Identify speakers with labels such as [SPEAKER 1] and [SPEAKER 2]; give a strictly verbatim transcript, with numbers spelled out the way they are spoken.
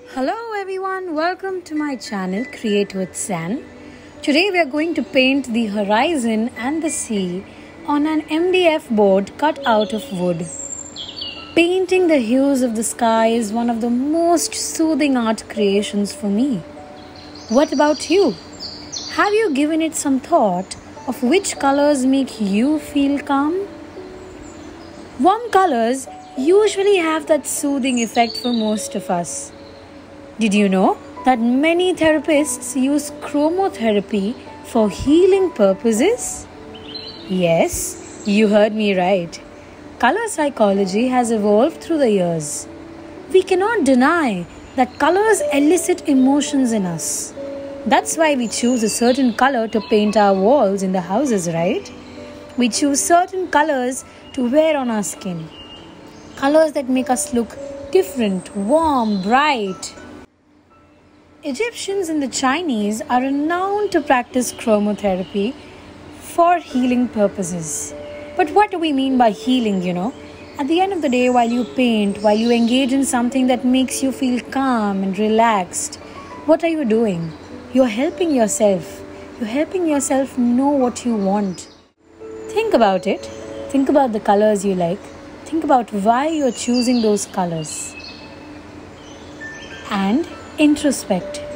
[SPEAKER 1] Hello everyone, welcome to my channel Create with San. Today we are going to paint the horizon and the sea on an M D F board cut out of wood. Painting the hues of the sky is one of the most soothing art creations for me. What about you? Have you given it some thought of which colors make you feel calm? Warm colors usually have that soothing effect for most of us. Did you know that many therapists use chromotherapy for healing purposes? Yes, you heard me right. Color psychology has evolved through the years. We cannot deny that colors elicit emotions in us. That's why we choose a certain color to paint our walls in the houses, right? We choose certain colors to wear on our skin. Colors that make us look different, warm, bright. Egyptians and the Chinese are renowned to practice chromotherapy for healing purposes. But what do we mean by healing, you know? At the end of the day, while you paint, while you engage in something that makes you feel calm and relaxed, what are you doing? You're helping yourself. You're helping yourself know what you want. Think about it. Think about the colors you like. Think about why you're choosing those colors. And introspect.